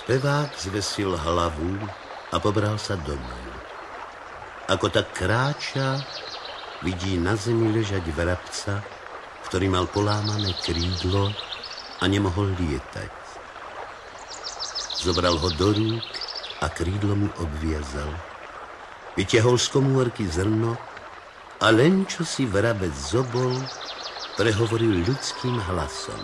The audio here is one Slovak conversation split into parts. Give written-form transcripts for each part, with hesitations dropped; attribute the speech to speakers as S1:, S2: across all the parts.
S1: Spevák zvesil hlavu a pobral sa domov. Ako tak kráča, vidí na zemi ležať vrabca, ktorý mal polámané krídlo a nemohol lietať. Zobral ho do rúk a krídlo mu obviazal. Vytiahol z komórky zrno a len čo si vrabec zobol, prehovoril ľudským hlasom.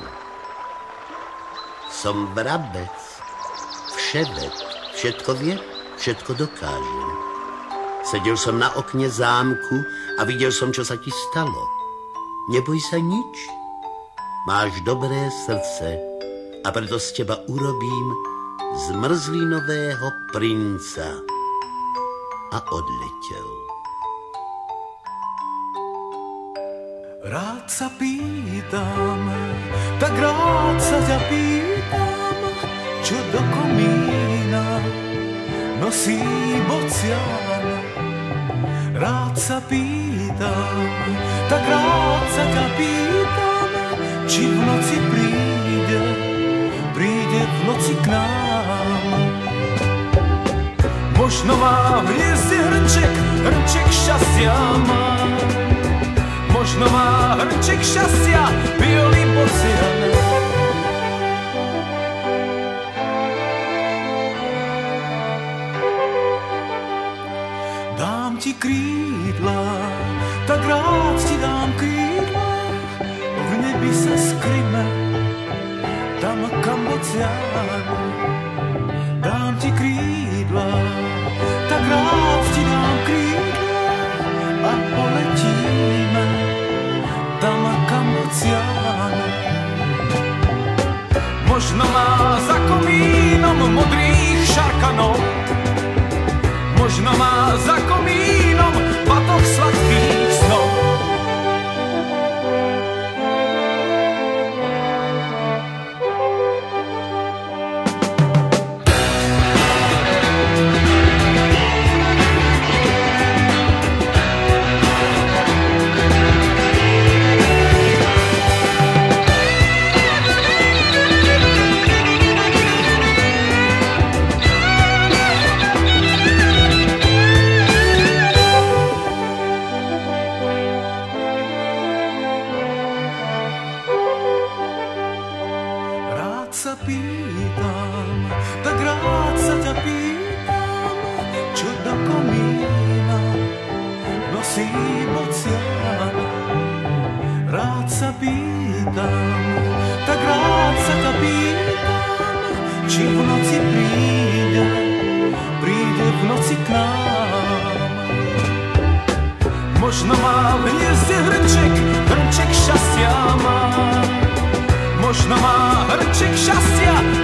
S1: Som vrabec, vševet, všetko vie, všetko dokážem. Sedel som na okne zámku a videl som, čo sa ti stalo. Neboj sa nič. Máš dobré srdce a preto z teba urobím zmrzlinového princa. A odletel.
S2: Rád sa pýtam, tak rád sa ťa pýtam, čo do komína nosí bocian. Rád sa pýtam, tak rád sa ťa pýtam, či v noci príde v noci k nám. Možno má v hniezde hrnček šťastia má. Možno má hrnček šťastia, bielý bocian. Dám ti krídla, tak rád ti dám krídla. V nebi sa skryme, tam kam bocian. Dám ti krídla, tak rád ti dám krídla a poletíme tam kam bocian. Možno má za komínom modrých šarkanov, možno má za komínom batoh sladkých snov. Sa pýtam, tak rád sa ťa pýtam, čo do komína nosí bocian. Rád sa pýtam, tak rád sa ťa pýtam, či v noci príde v noci k nám. Možno má v hniezde hrnček šťastia má. Možno má hrnček šťastia,